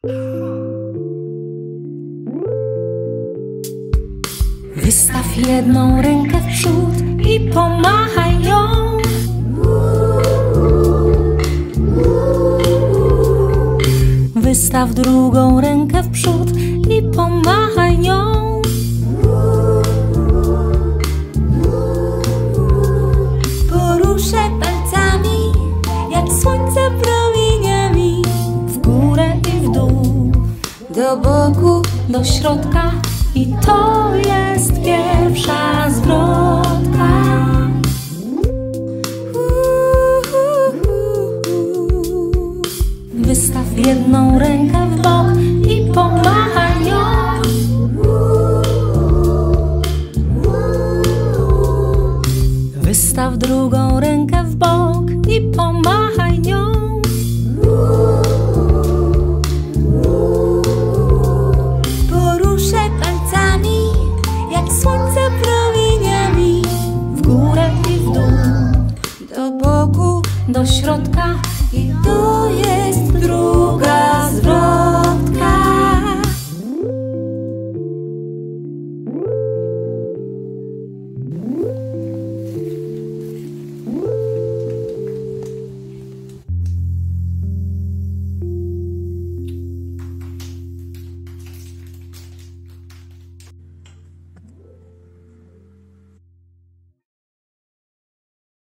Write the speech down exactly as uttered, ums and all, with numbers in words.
Wystaw jedną rękę w przód i pomachaj ją. Wystaw drugą rękę w przód i pomachaj nią. Poruszaj palcami jak słońce promieniami, w górę i w dół, do boku, do środka. I to jest pierwsza zwrotka. Wystaw jedną rękę w bok i pomachaj nią. Wystaw drugą rękę w bok i pomachaj nią. Poruszaj palcami jak słońce promieniami, w górę i w dół, do boku, do środka. I to jest